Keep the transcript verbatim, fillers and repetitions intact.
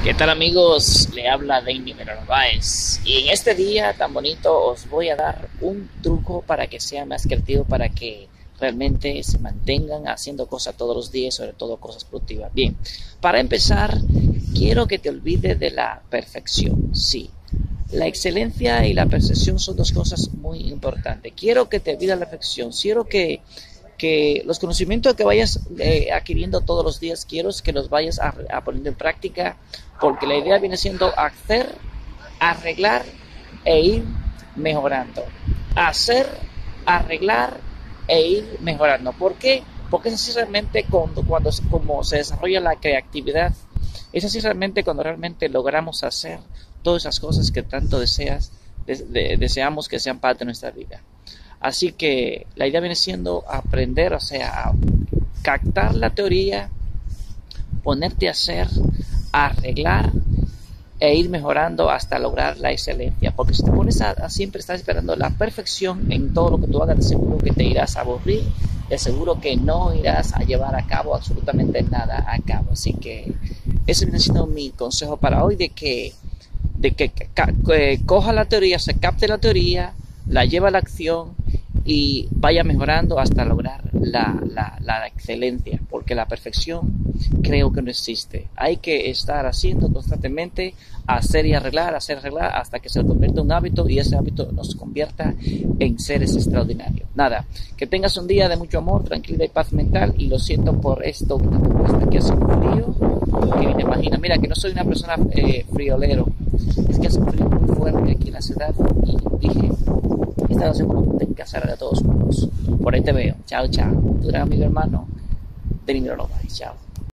¿Qué tal amigos? Le habla Danny Narváez y en este día tan bonito os voy a dar un truco para que sea más creativo, para que realmente se mantengan haciendo cosas todos los días, sobre todo cosas productivas. Bien, para empezar, quiero que te olvides de la perfección. Sí, la excelencia y la perfección son dos cosas muy importantes. Quiero que te olvides de la perfección, quiero que que los conocimientos que vayas eh, adquiriendo todos los días, quiero que los vayas a, a poniendo en práctica, porque la idea viene siendo hacer, arreglar e ir mejorando. Hacer, arreglar e ir mejorando. ¿Por qué? Porque es así realmente cuando, cuando como se desarrolla la creatividad, es así realmente cuando realmente logramos hacer todas esas cosas que tanto deseas, de, de, deseamos que sean parte de nuestra vida. Así que la idea viene siendo aprender, o sea, captar la teoría, ponerte a hacer, a arreglar e ir mejorando hasta lograr la excelencia. Porque si te pones a, a siempre estar esperando la perfección en todo lo que tú hagas, de seguro que te irás a aburrir, de seguro que no irás a llevar a cabo absolutamente nada a cabo. Así que ese viene siendo mi consejo para hoy, de que, de que, que, que coja la teoría, se capte la teoría, la lleva a la acción y vaya mejorando hasta lograr la, la, la excelencia, porque la perfección creo que no existe. Hay que estar haciendo constantemente, hacer y arreglar, hacer y arreglar hasta que se convierta en un hábito y ese hábito nos convierta en seres extraordinarios. Nada, que tengas un día de mucho amor, tranquilidad y paz mental, y lo siento por esto, una propuesta que hace frío, que me imagino, mira que no soy una persona eh, friolero, es que hace un frío muy fuerte aquí en la ciudad y dije, esta noche como tengo que hacer de todos modos. Por ahí te veo. Chao, chao. Tu gran amigo hermano, Danny Narváez. Chao.